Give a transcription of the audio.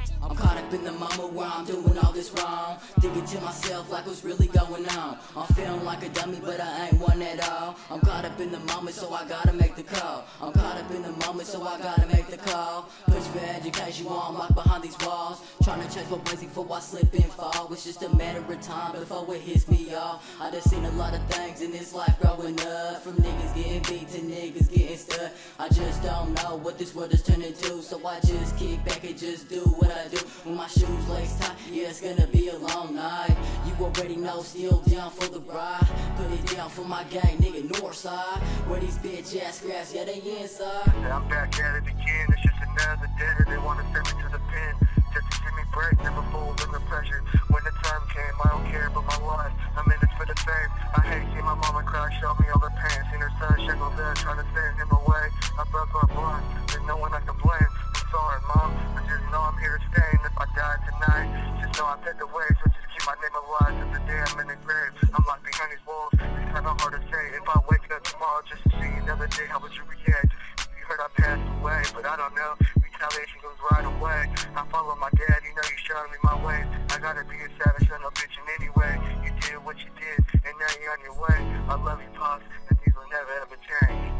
I'm caught up in the moment where I'm doing all this wrong, thinking to myself like what's really going on. I'm feeling like a dummy, but I ain't one at all. I'm caught up in the moment, so I gotta make the call. I'm caught up in the moment, so I gotta make the call. Push for education while I'm locked behind these walls, trying to change my ways before I slip and fall. It's just a matter of time before it hits me, y'all. I done seen a lot of things in this life growing up, from niggas getting beat to niggas getting stuck. I just don't know what this world is turning to, so I just kick back and just do what I do. When my shoes lace tight, yeah, it's gonna be a long night. You already know, still down for the ride. Put it down for my gang, nigga, Northside, where these bitch ass scraps, yeah, they inside. Yeah, I'm back at it again, it's just another day. They wanna send me to the pen, just to see me break, never fold under pressure. When the time came, I don't care about my life, I'm in it for the fame. I hate seeing my mama cry, show me all the pain. Seen her son shackled there, trying to send him away. I broke our bond, there's no one I can blame. I'm sorry, Mom, I just know I'm here to stay. And if I die tonight, just know I paid the way. So just keep my name alive till the day I'm in the grave. I'm locked behind these walls, it's kinda hard to say. If I wake up tomorrow just to see another day, how would you react? You heard I passed away, but I don't know, retaliation goes right away. I follow my dad, you know you showing me my ways. I gotta be a savage, son of a bitch in any way. You did what you did, and now you're on your way. I love you, Pops, and these will never ever change.